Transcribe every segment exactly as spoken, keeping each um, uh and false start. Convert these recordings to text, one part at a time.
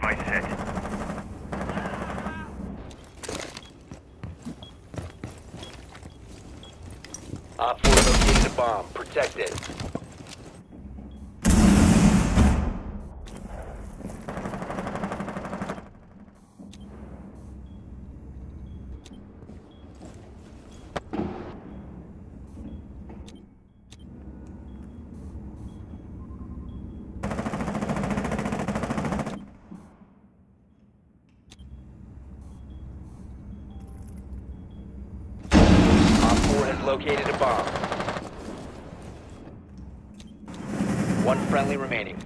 device set. Op four located a bomb. Protect it. Located a bomb. One friendly remaining.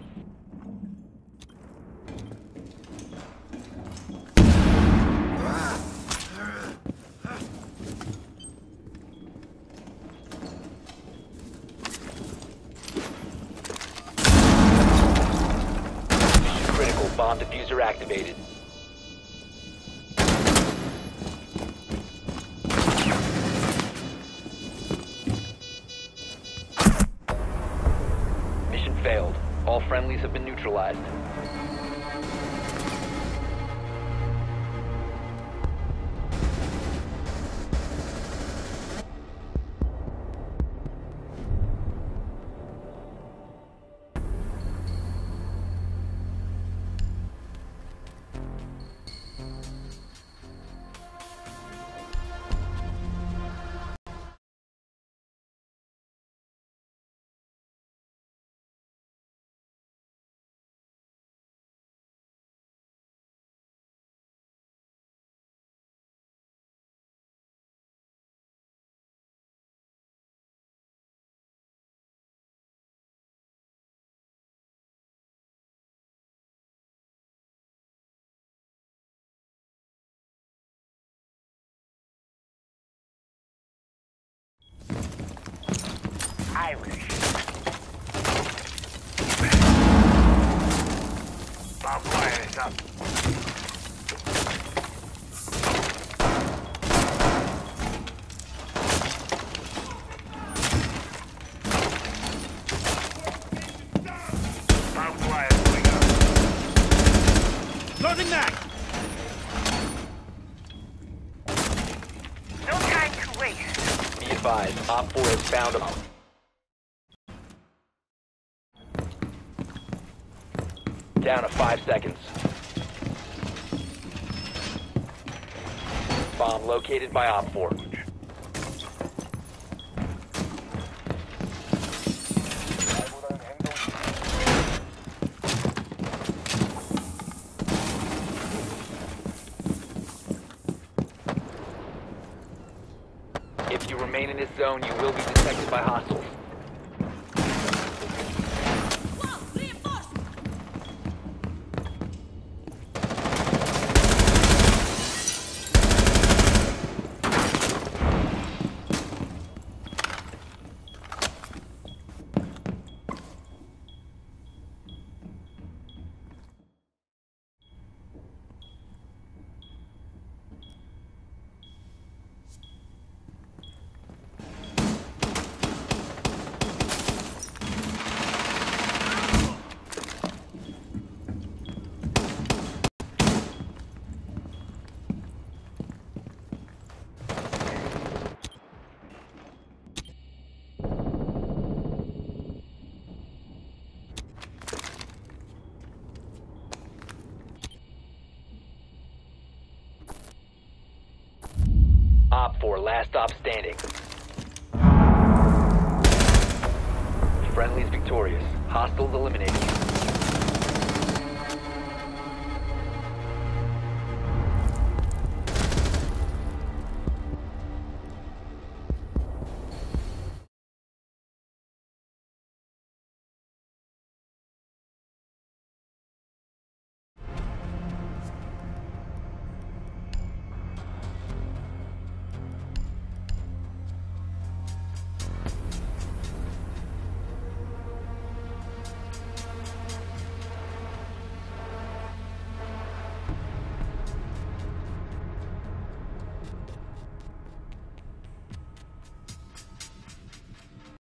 Mission critical. Bomb diffuser activated. Failed. All friendlies have been neutralized. Irish. Bomb fire is up. Bomb fire is going up. Loading mag! No time to waste. Be advised, Op four has found a... Down to five seconds. Bomb located by Op four. If you remain in this zone, you will be detected by hostiles. Op four, last stop standing. Friendly's victorious. Hostiles eliminated.